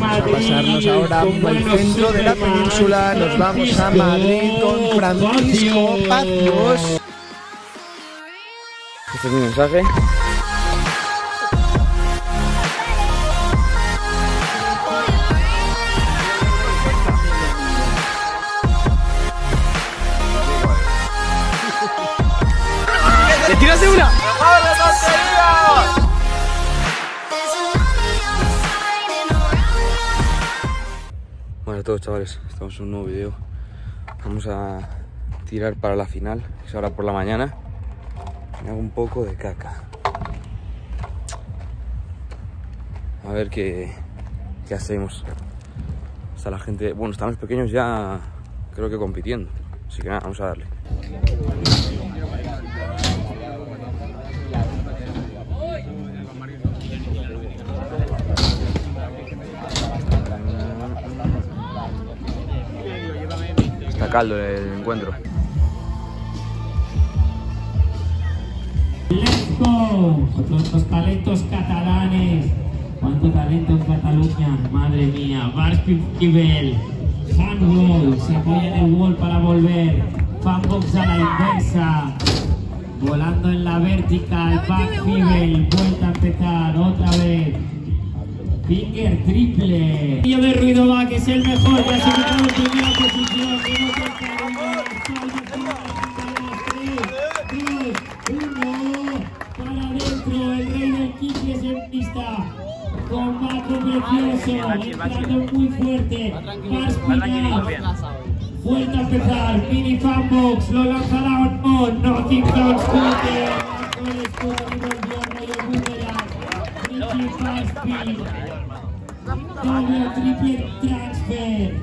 pasarnos ahora al centro de la península. Nos vamos a Madrid con Francisco Pacios. Este es mi mensaje. ¡Te tiras de una! Bueno a todos, chavales, estamos en un nuevo vídeo. Vamos a tirar para la final, que es ahora por la mañana. Me hago un poco de caca. A ver qué hacemos. Está la gente, bueno, están los pequeños ya, creo que compitiendo. Así que nada, vamos a darle. Está caldo el encuentro. Let's go. Otros talentos catalanes. Cuánto talento en Cataluña, madre mía. Barspibel, handball, se apoya en el wall para volver. Fanbox a la inversa. Volando en la vertical, backpibel, vuelta a empezar otra vez. Finger triple. Y de ruido va, que es el mejor clasificado en primera posición. Para adentro, el rey del kickles en pista. Combate precioso, entrando muy fuerte. Vuelta a empezar, mini fanbox, lo lanzará on, nothing down scooter. El escudo y volvió rollo boomerang. Richie fast speed. Doble o triple transfer.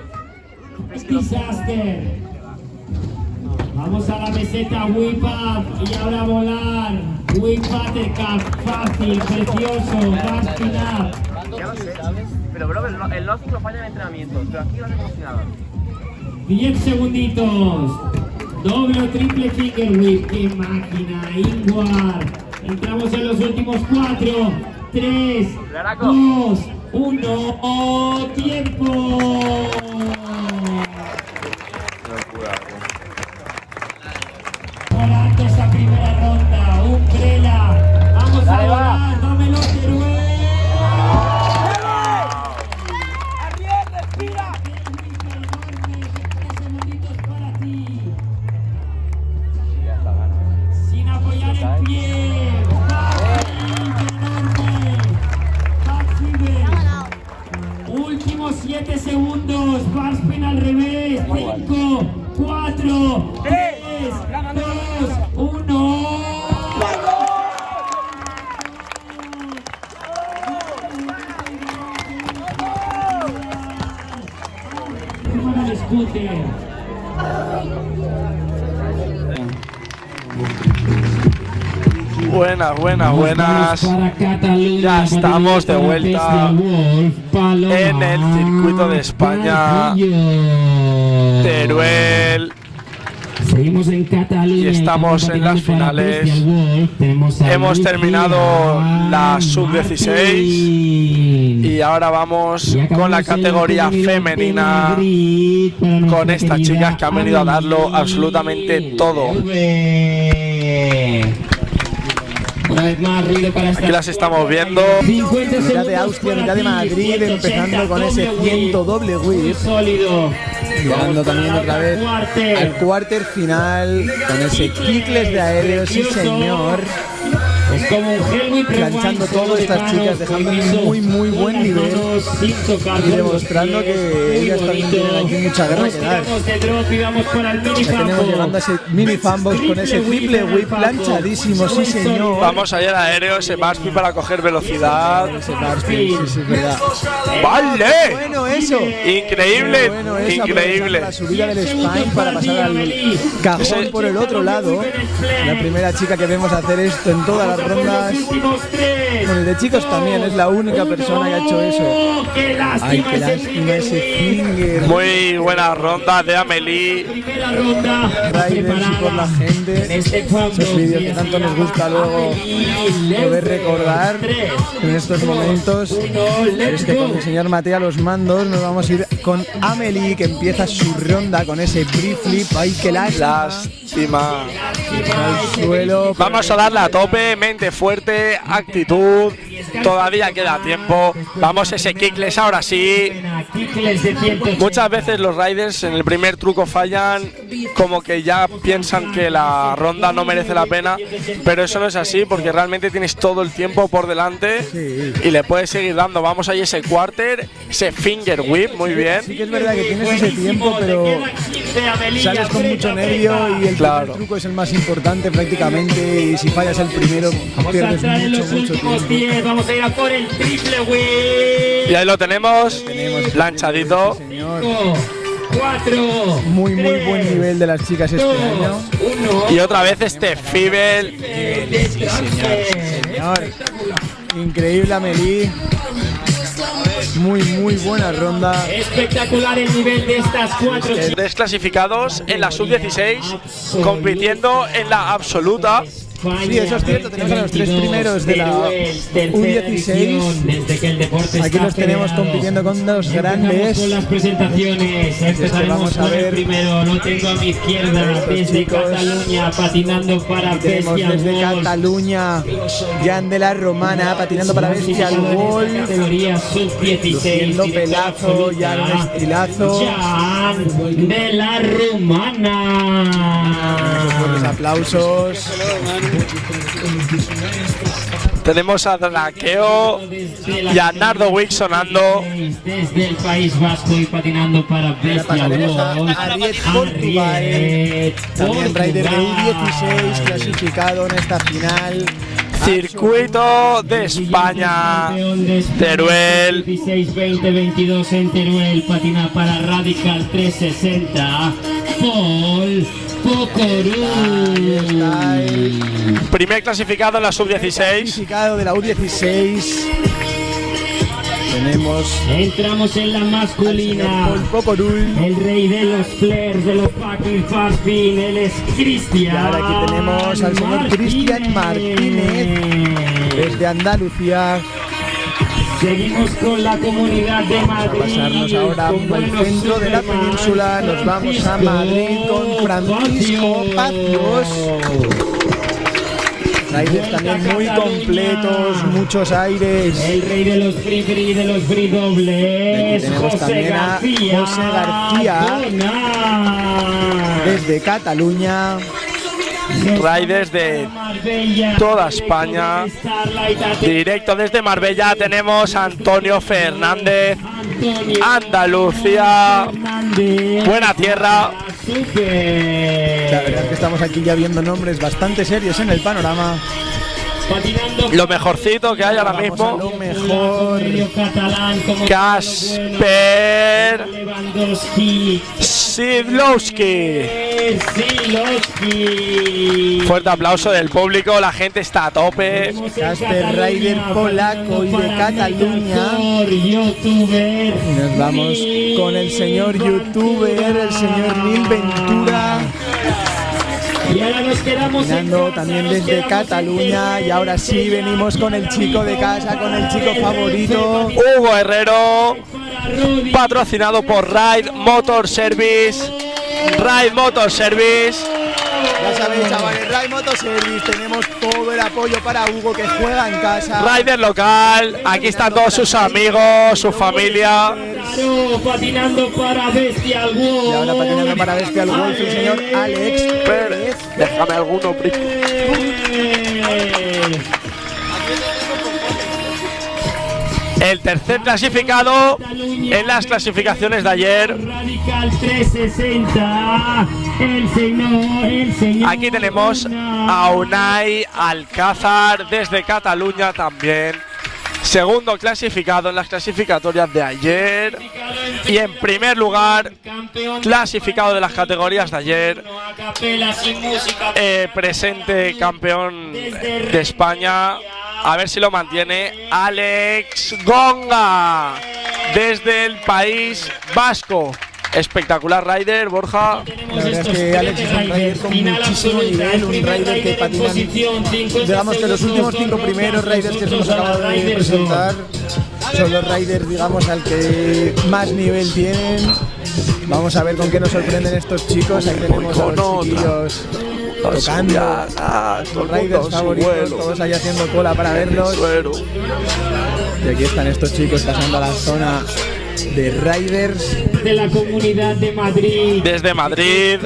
Disaster. Vamos a la meseta, whip up y ahora volar. Whip buttercup, fácil, precioso, fast spin up. Ya lo sé, pero bro, el nothing lo falla en entrenamiento, pero aquí no hacemos nada. 10 segunditos. Doble o triple finger whip, qué máquina, Ingvar. Entramos en los últimos 4, 3, 2, 1, tiempo. Volando esa primera ronda, Umbrella. Vamos a volar, dámelo, Teruel. 10, respira. 3 segunditos para ti. Sin apoyar el pie. Últimos 7 segundos. Barspin al revés. 5, 4, 3, 2, 1. Scooter. Buenas. Ya estamos de vuelta en el circuito de España, Teruel. Seguimos en Cataluña y estamos en las finales. Hemos terminado la sub-16 y ahora vamos con la categoría femenina con estas chicas que han venido a darlo absolutamente todo. Aquí las estamos viendo. Mitad de Austria, mitad de Madrid, empezando con ese 100 doble whip. Llegando también otra vez al quarter final con ese kickles de aéreo, sí señor. Es como un Hellway planchando todas estas chicas, dejando un muy buen nivel y demostrando que ellas también tienen aquí mucha guerra que dar. Tenemos llegando a ese mini fanbox con ese triple whip planchadísimo, sí señor. Vamos allá al aéreo, ese barspin para coger velocidad. Ese barspin, sí, verdad. ¡Vale! Bueno eso. Increíble, increíble. La subida del spine para pasar al cajón por el otro lado. La primera chica que vemos hacer esto en toda la ronda rondas. Bueno, y de chicos también, es la única persona que ha hecho eso. Ay, qué lástima ese finger. Muy buena ronda de Amelie. Riders y por la gente. Esos vídeos que tanto nos gusta luego poder recordar en estos momentos. Es que con el señor Mateo a los mandos nos vamos a ir con Amelie, que empieza su ronda con ese pre-flip. Ay, qué lástima. Al suelo. Vamos a darle a tope, mente fuerte, actitud. Todavía queda tiempo. Vamos ese kickless ahora sí. Muchas veces los riders en el primer truco fallan, como que ya piensan que la ronda no merece la pena, pero eso no es así, porque realmente tienes todo el tiempo por delante y le puedes seguir dando. Vamos ahí ese quarter, ese finger whip, muy bien. Sí que es verdad que tienes ese tiempo, pero sales con mucho nervio y el primer truco es el más importante prácticamente, y si fallas el primero pierdes mucho tiempo. Vamos a ir a por el triple whip. Y ahí lo tenemos planchadito. 4. Muy buen nivel de las chicas este año. Y otra vez este Fibel. Sí, señor. Increíble Amelie. Muy buena ronda. Espectacular el nivel de estas 4 chicas. Desclasificados en la sub-16, compitiendo en la absoluta. Sí, eso es cierto, tenemos a los 3 primeros de la U16. Aquí los tenemos compitiendo con los grandes. Con las presentaciones, empezaremos con el primero. Lo tengo a mi izquierda, desde Cataluña, patinando para Bestial Wall. Desde Cataluña, Jan de la Romana, patinando para Bestial Wall. Categoría sub-16. Luciendo pelazo, Jan un estilazo. Jan de la Romana. Buenos aplausos. Tenemos a Drakeo y a Nardo Wick sonando. Desde el País Vasco y patinando para Bestial Wall. Ariet Portugal, también rider de U16, clasificado en esta final. Circuito de España, Teruel. 16-20-22 en Teruel, patina para Radical 360. Paul Pocorú. Primer clasificado en la sub-16. Clasificado de la U16. Entramos en la masculina. El rey de los flares, de los fucking farfin, él es Cristian. Y ahora aquí tenemos al señor Cristian Martínez desde Andalucía. Seguimos con la comunidad de Madrid. Vamos a pasarnos ahora al centro de la península. Nos vamos a Madrid con Francisco Pacios. Riders también muy completos, muchos aires. El rey de los free y de los free dobles. Tenemos también a José García desde Cataluña. Riders de toda España. Directo desde Marbella tenemos a Antonio Fernández, Andalucía, buena tierra. La verdad es que estamos aquí ya viendo nombres bastante serios en el panorama. Lo mejorcito que hay ahora mismo. Lo mejor. Kasper Sidlowski. Fuerte aplauso del público, la gente está a tope. Kasper, rider polaco y de Cataluña. Y nos vamos con el señor youtuber, el señor Nil Ventura. Y ahora nos quedamos también desde Cataluña. Y ahora sí venimos con el chico de casa, con el chico favorito, Hugo Herrero, patrocinado por Ride Motor Service. Ride Motor Service. Ya sabéis, chavales, Ride Motor Service. Tenemos todo el apoyo para Hugo, que juega en casa. Rider local. Aquí están todos sus amigos, su familia. Patinando para Bestial Wall. Y ahora patinando para Bestial Wall el señor Alex Pérez. Déjame alguno, el tercer clasificado en las clasificaciones de ayer. Radical 360. El señor. Aquí tenemos a Unai Alcázar desde Cataluña también. segundo clasificado en las clasificatorias de ayer y en primer lugar clasificado de las categorías de ayer, presente campeón de España, a ver si lo mantiene, Alex Gonga desde el País Vasco. Espectacular rider, Borja. La verdad es que Alex es un rider con muchísimo nivel, un rider que patina, digamos que los últimos 5 primeros riders que hemos acabado de presentar son los riders, digamos, al que más nivel tienen. Vamos a ver con qué nos sorprenden estos chicos. Ahí tenemos a los chiquillos tocando, los riders favoritos, todos ahí haciendo cola para verlos. Y aquí están estos chicos pasando a la zona de riders de la Comunidad de Madrid. Desde Madrid,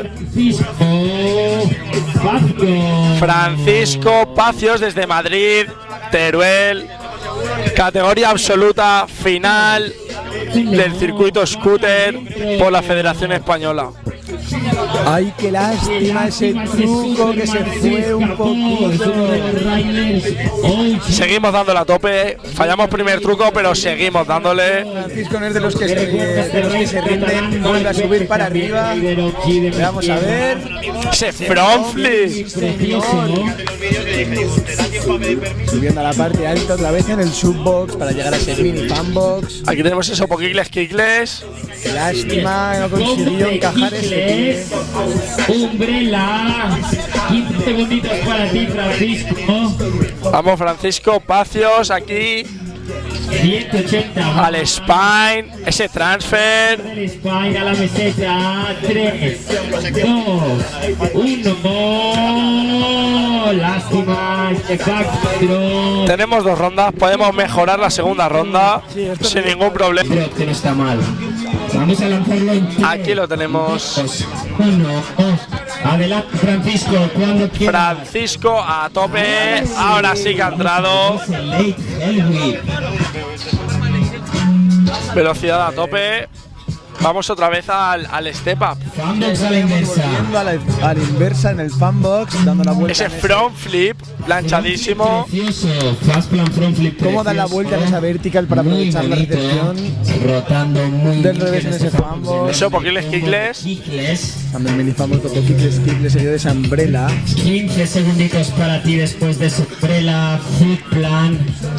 Francisco Pacios desde Madrid, Teruel, categoría absoluta final del circuito scooter por la Federación Española. Ay, qué lástima ese truco que se fue un poquito. Seguimos dándole a tope, fallamos primer truco, pero seguimos dándole. Francisco no es de los que se rinden, vuelve a subir para arriba. Vamos a ver. Ese front flip. Subiendo a la parte alta otra vez en el subbox para llegar a ese mini fanbox. Aquí tenemos eso, poquiles kickless. Qué lástima, no consiguió encajar ese. Umbrella, 15 segunditos para ti, Francisco. Vamos, Francisco Pacios aquí. 180. Al spine, ese transfer. El spine a la meseta. 3, 2, 1. Lástima este backthrow. Tenemos 2 rondas, podemos mejorar la segunda ronda sin ningún problema. Creo que no está mal. Vamos a lanzarlo en 3. Aquí lo tenemos. 1. Adelante, Francisco, cuando quiera. Francisco a tope. Ahora sí que ha entrado. Velocidad a tope. Vamos otra vez al step up. Fanbox a la inversa. Volviendo a la inversa en el fanbox, dando la vuelta. Ese front flip, planchadísimo. Cómo dan la vuelta en esa vertical para aprovechar la recepción. Rotando muy del revés en ese fanbox. Eso, poquiles kickless. También mini fanbox, tocó kickless seguido de esa umbrella. 15 segunditos para ti después de esa umbrella. Foot plan.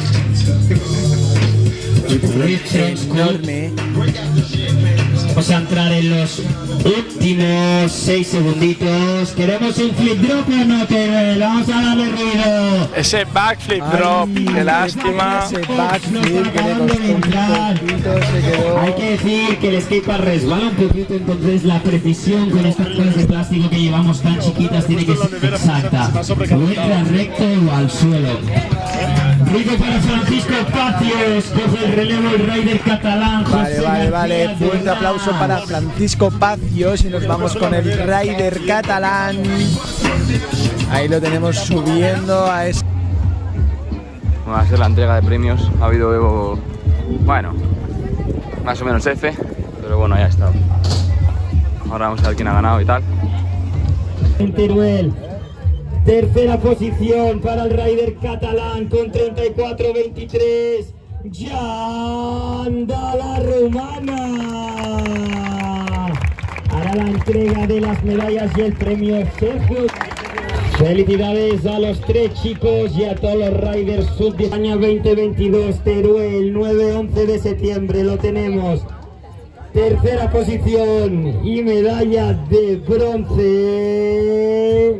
Enorme. Vamos a entrar en los últimos 6 segunditos. ¿Queremos un flip drop o no, Teruel? Vamos a darle ruido. Ese backflip drop, qué lástima. Ese backflip que le costó un poquito, se quedó. Hay que decir que el skatepark resbala un poquito, entonces la precisión con estas cosas de plástico que llevamos tan chiquitas tiene que ser exacta. O entra recto o al suelo. Ruido para Francisco Pacios, coge el relevo el rider catalán. Vale. Fuerte aplauso para Francisco Pacios y nos vamos con el rider catalán. Ahí lo tenemos subiendo a ese. Va a ser la entrega de premios. Ha habido, bueno, más o menos F, pero bueno, ya está. Ahora vamos a ver quién ha ganado y tal. Teruel. Tercera posición para el rider catalán con 34-23. Yanda la Romana. Hará la entrega de las medallas y el premio Sergio. Felicidades a los 3 chicos y a todos los riders sub de España 2022. Teruel, 9-11 de septiembre, lo tenemos. Tercera posición y medalla de bronce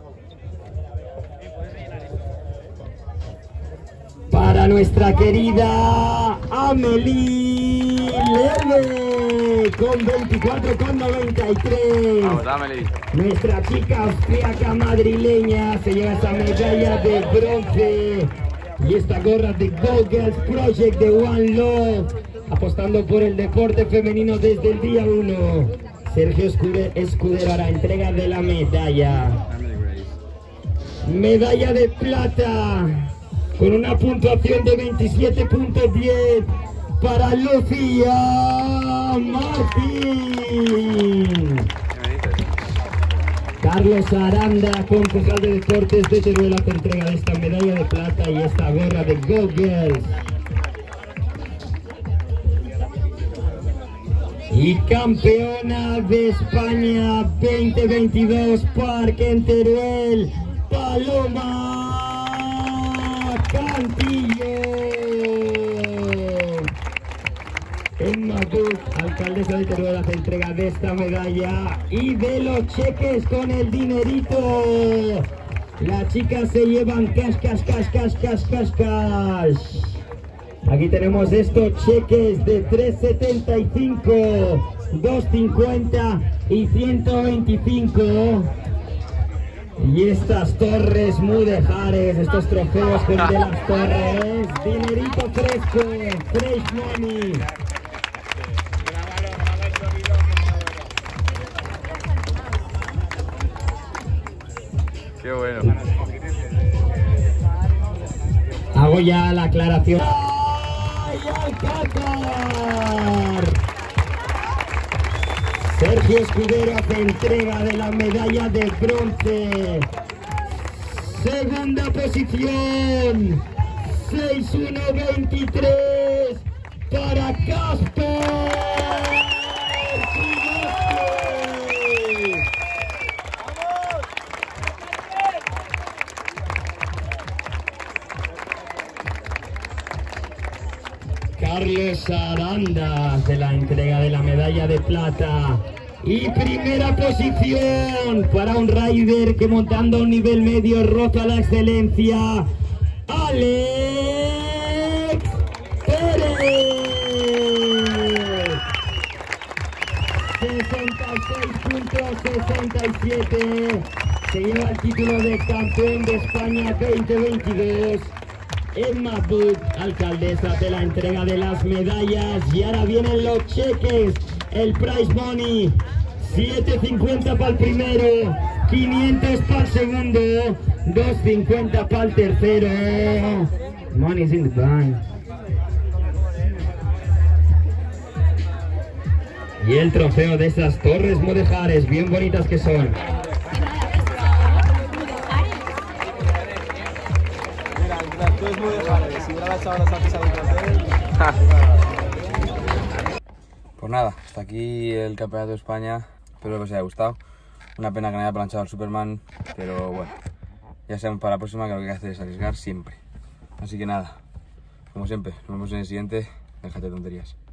para nuestra querida Amelie Leve con 24,93. Vamos, Amelie. Nuestra chica austríaca madrileña se lleva esa medalla de bronce y esta gorra de Go Girls Project de One Love, apostando por el deporte femenino desde el día 1. Sergio Escudero hará entrega de la medalla. Medalla de plata con una puntuación de 27.10 para Lucía Martín. Carlos Aranda, concejal de deportes de Teruel, hace entrega de esta medalla de plata y esta gorra de Go Girls. Y campeona de España 2022, Parque en Teruel, Paloma Cantillo. Emma Buch, alcaldesa de Teruel, hace entrega de esta medalla y de los cheques con el dinerito. Las chicas se llevan cash. Aquí tenemos estos cheques de 3,75, 2,50 y 125. Y estas torres Mudejares, estos trofeos de las torres, dinerito fresco, fresh money. Qué bueno. Hago ya la aclaración. ¡Ay, Alcázar! Sergio Escudero hace entrega de la medalla de bronce. Segunda posición, 6,123 para Casper. Carlos Aranda hace la entrega de la medalla de plata. Y primera posición para un rider que montando a un nivel medio roza la excelencia, Alex Pérez. 66,67. Se lleva el título de campeón de España 2022. Emma Buch, alcaldesa, de la entrega de las medallas. Y ahora vienen los cheques, el prize money. 7,50 para el primero, 500 para el segundo, 2,50 para el tercero. Money's in the bank. Y el trofeo de esas torres Mudejares, bien bonitas que son. Pues nada, hasta aquí el campeonato de España. Espero que os haya gustado. Una pena que no haya planchado el Superman, pero bueno, ya sabemos para la próxima que lo que hay que hacer es arriesgar siempre. Así que nada, como siempre, nos vemos en el siguiente. Déjate tonterías.